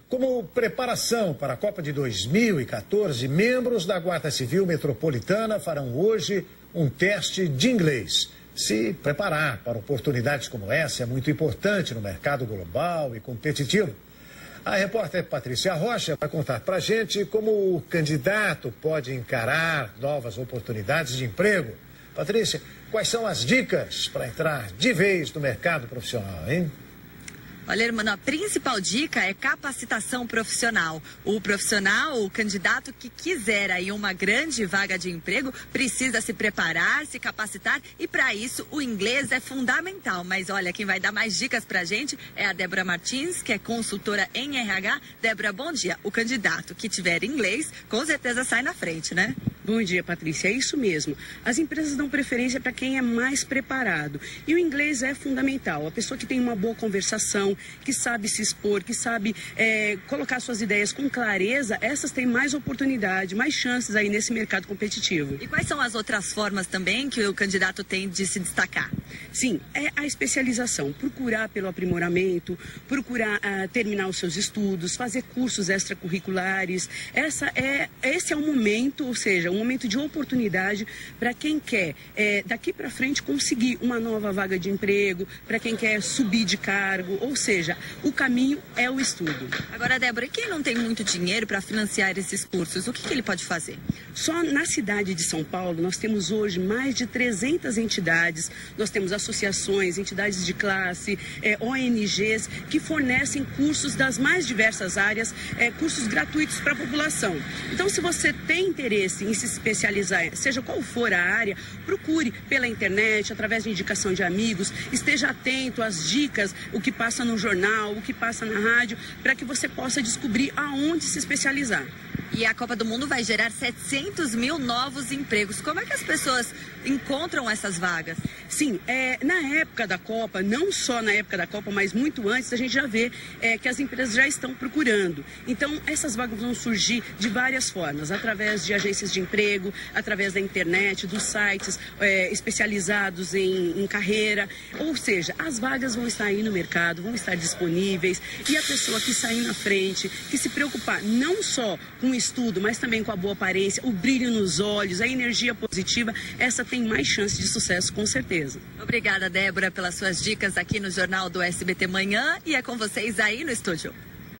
Como preparação para a Copa de 2014, membros da Guarda Civil Metropolitana farão hoje um teste de inglês. Se preparar para oportunidades como essa é muito importante no mercado global e competitivo. A repórter Patrícia Rocha vai contar para a gente como o candidato pode encarar novas oportunidades de emprego. Patrícia, quais são as dicas para entrar de vez no mercado profissional, hein? Olha, irmã, a principal dica é capacitação profissional. O profissional, o candidato que quiser aí uma grande vaga de emprego, precisa se preparar, se capacitar e para isso o inglês é fundamental. Mas olha, quem vai dar mais dicas pra gente é a Débora Martins, que é consultora em RH. Débora, bom dia. O candidato que tiver inglês, com certeza sai na frente, né? Bom dia, Patrícia. É isso mesmo. As empresas dão preferência para quem é mais preparado. E o inglês é fundamental. A pessoa que tem uma boa conversação, que sabe se expor, que sabe colocar suas ideias com clareza, essas têm mais oportunidade, mais chances aí nesse mercado competitivo. E quais são as outras formas também que o candidato tem de se destacar? Sim, é a especialização. Procurar pelo aprimoramento, procurar terminar os seus estudos, fazer cursos extracurriculares. Esse é o momento, ou seja, um momento de oportunidade para quem quer, daqui para frente, conseguir uma nova vaga de emprego, para quem quer subir de cargo, ou seja, o caminho é o estudo. Agora, Débora, e quem não tem muito dinheiro para financiar esses cursos, o que ele pode fazer? Só na cidade de São Paulo, nós temos hoje mais de 300 entidades, nós temos associações, entidades de classe, ONGs, que fornecem cursos das mais diversas áreas, cursos gratuitos para a população. Então, se você tem interesse em se especializar, seja qual for a área, procure pela internet, através de indicação de amigos, esteja atento às dicas, o que passa no jornal, o que passa na rádio, para que você possa descobrir aonde se especializar. E a Copa do Mundo vai gerar 700 mil novos empregos. Como é que as pessoas encontram essas vagas? Sim, na época da Copa, não só na época da Copa, mas muito antes, a gente já vê que as empresas já estão procurando. Então, essas vagas vão surgir de várias formas, através de agências de emprego, através da internet, dos sites especializados em carreira. Ou seja, as vagas vão estar aí no mercado, vão estar disponíveis e a pessoa que sair na frente, que se preocupar não só com o estudo, mas também com a boa aparência, o brilho nos olhos, a energia positiva, essa tem mais chance de sucesso, com certeza. Obrigada, Débora, pelas suas dicas aqui no Jornal do SBT Manhã e é com vocês aí no estúdio.